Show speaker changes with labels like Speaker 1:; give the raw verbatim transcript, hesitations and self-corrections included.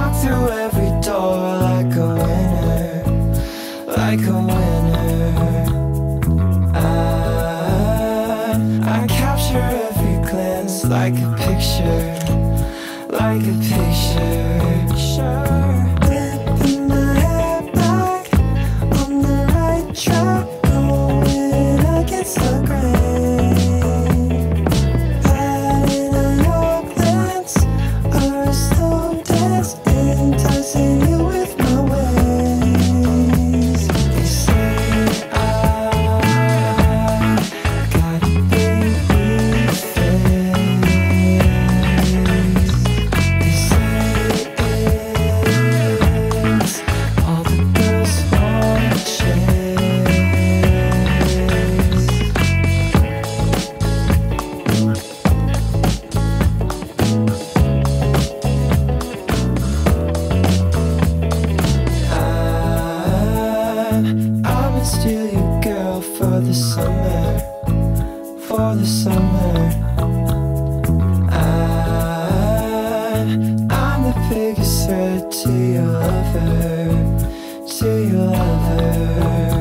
Speaker 1: walk through every door like a winner, like a winner. I, I capture every glance like a picture, like a picture. Sure. Flipping my head back on the right track, going against the grain. Hiding in your glance, or a slow dance, enticing you with my ways. They say I got a baby face. They say it's all the girls wanna chase. I, I would steal your girl for the summer, for the summer. I, I'm the biggest threat to your lover, to your lover.